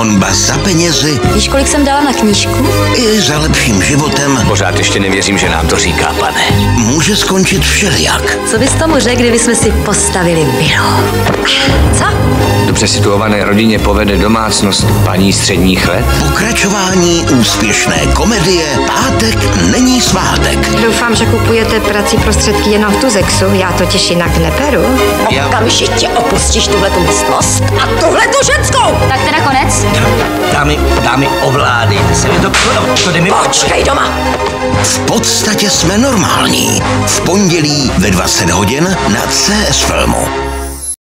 honba za penězi. Víš, kolik jsem dala na knížku? I za lepším životem. Pořád ještě nevěřím, že nám to říká, pane. Může skončit všelijak. Co bys tomu řekl, kdyby jsme si postavili vilu? Co? Dobře situované rodině povede domácnost paní středních let? Pokračování úspěšné komedie Pátek není svátek. Doufám, že kupujete prací prostředky jenom v Tuzexu. Já totiž jinak neperu. Okamžitě opustíš tuhletu místnost a tuhletu ženskou! Tak teda konec? Dámy, ovládejte se. To jde mi... Počkej doma! V podstatě jsme normální. V pondělí ve 20 hodin na CS Filmu.